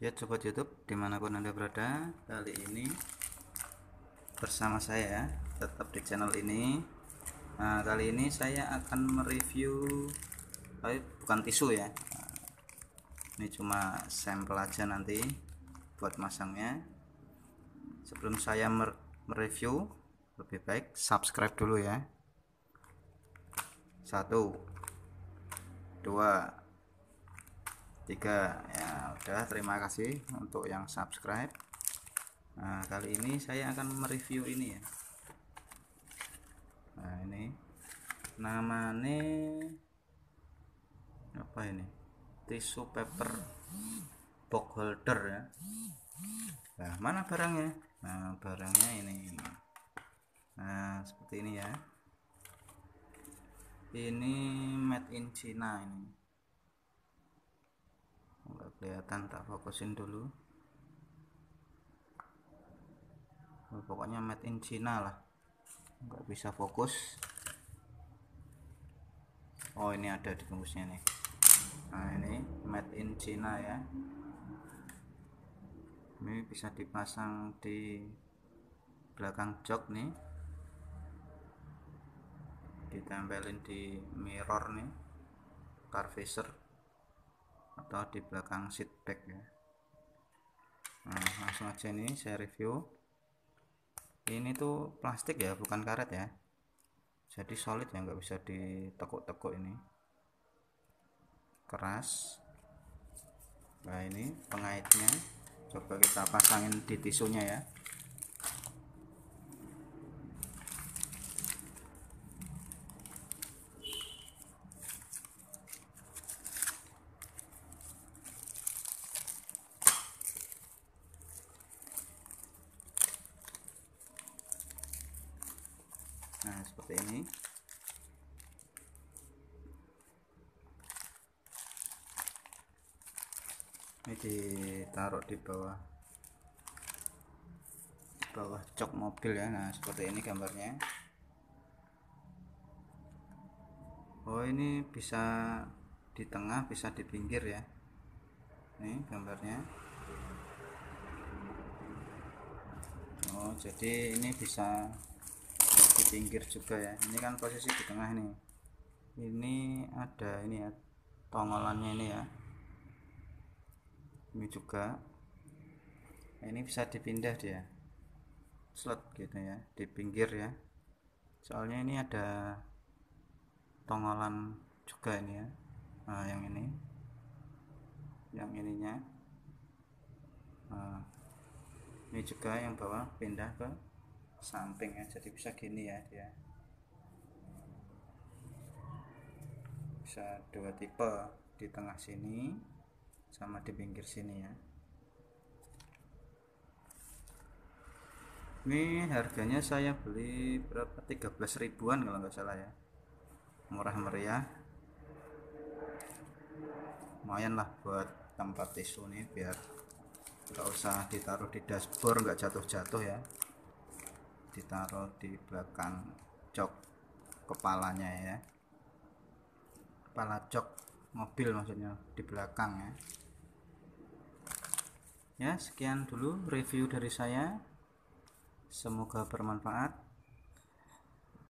Ya sobat YouTube dimanapun anda berada, kali ini bersama saya tetap di channel ini. Nah, kali ini saya akan mereview, bukan tisu ya, ini cuma sampel aja nanti buat masangnya. Sebelum saya mereview, lebih baik subscribe dulu ya. 1 2 3 ya udah, terima kasih untuk yang subscribe. Nah, kali ini saya akan mereview ini ya. Nah, ini namanya apa ini? Tisu paper box holder ya. Nah, mana barangnya? Nah, barangnya ini. Nah, seperti ini ya. Ini made in China ini. Enggak kelihatan, tak fokusin dulu. Pokoknya made in China lah, nggak bisa fokus. Oh, ini ada di tembusnya nih. Nah, ini made in China ya. Ini bisa dipasang di belakang jok nih, ditempelin di mirror nih, car visor, atau di belakang seat back ya. Nah, langsung aja nih saya review. Ini tuh plastik ya, bukan karet ya, jadi solid ya, nggak bisa ditekuk-tekuk, ini keras. Nah, ini pengaitnya, coba kita pasangin di tisunya ya. Nah, seperti ini. Ini ditaruh di bawah jok mobil ya. Nah, seperti ini gambarnya. Oh, ini bisa di tengah, bisa di pinggir ya. Ini gambarnya. Oh, jadi ini bisa di pinggir juga ya. Ini kan posisi di tengah nih. Ini ada ini ya, tongolannya ini ya. Ini juga. Nah, ini bisa dipindah dia, slot gitu ya, di pinggir ya. Soalnya ini ada tongolan juga ini ya. Nah, yang ininya. Nah, ini juga yang bawah pindah ke samping ya, jadi bisa gini ya dia. Bisa dua tipe, di tengah sini sama di pinggir sini ya. Ini harganya saya beli berapa, 13 ribuan kalau nggak salah ya, murah meriah. Lumayan lah buat tempat tisu nih, biar nggak usah ditaruh di dashboard, nggak jatuh-jatuh ya, ditaruh di belakang jok kepalanya ya, kepala jok mobil maksudnya, di belakang ya. Ya, sekian dulu review dari saya, semoga bermanfaat.